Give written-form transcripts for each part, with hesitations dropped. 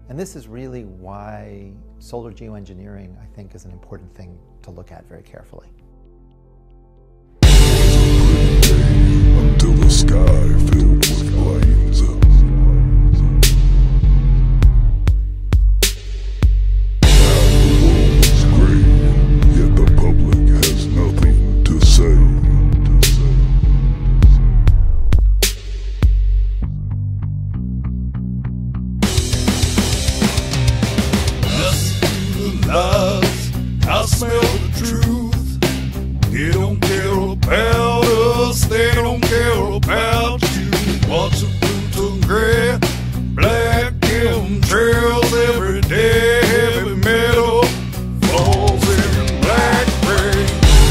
And this is really why solar geoengineering, I think, is an important thing to look at very carefully. Until the sky filled with flames. Now the world is gray, yet the public has nothing to say. Lies, I smell the truth. They don't care about us, they don't care about you. Watch the blue and gray, black trails every day. Heavy metal falls in black rain.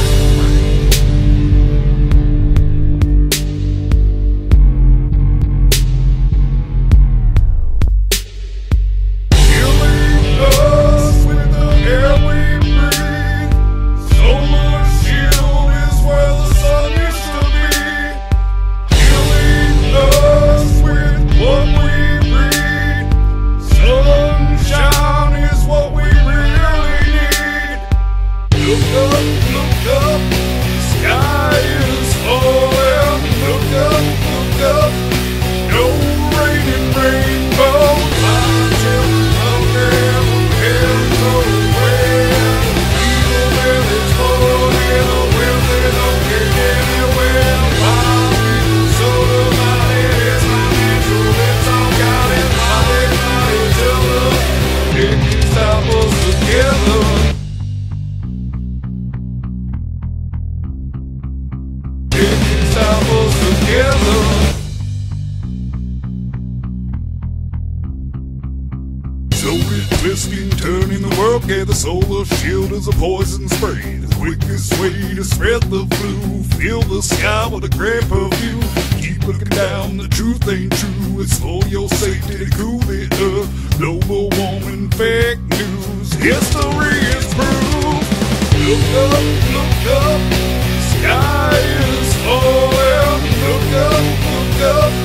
Whiskey turning the world, yeah, the solar shield is a poison spray. The quickest way to spread the flu. Fill the sky with a gray perfume. Keep looking down, the truth ain't true. It's for your safety to cool it up. Global warming, fake news. History is proof. Look up, sky is falling. Look up,